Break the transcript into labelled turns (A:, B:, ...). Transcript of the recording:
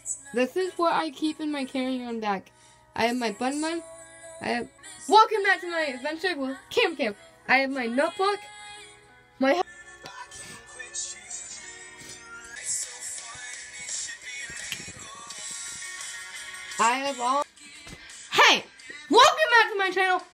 A: This is what I keep in my carry-on bag. I have my bun. Welcome back to my adventure with Cam. I have my notebook, my. I have all. Hey, welcome back to my channel.